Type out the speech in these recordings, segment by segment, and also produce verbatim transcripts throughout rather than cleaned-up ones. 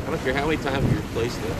I don't care how many times you replaced it.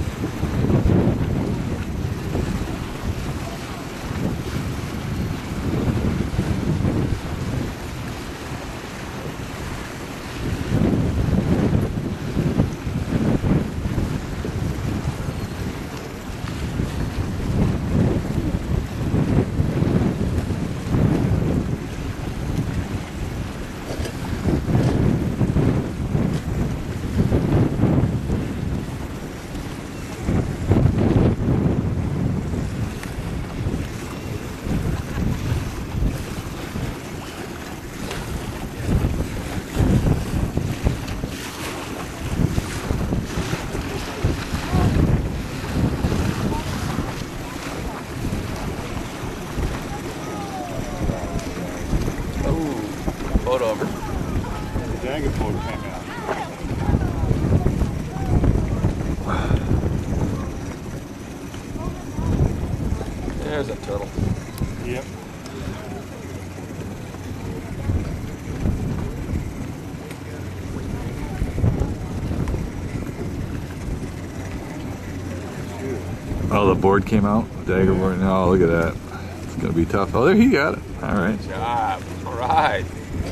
Boat over. The dagger boat came out. There's a turtle. Yep. Oh, the board came out? The dagger board? No, look at that. It's going to be tough. Oh, there he got it. All right. Good job. All right.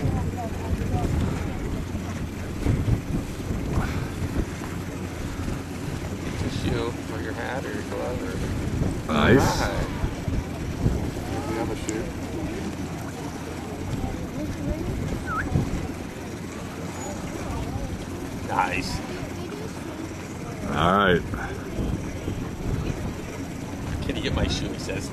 Get your shoe or your hat or your glove. Or... Nice. All right. The other shoe. Nice. All right. Can you get my shoe, he says.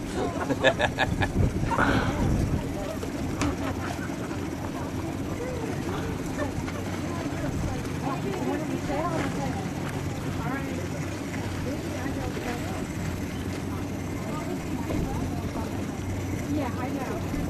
Yeah, I know.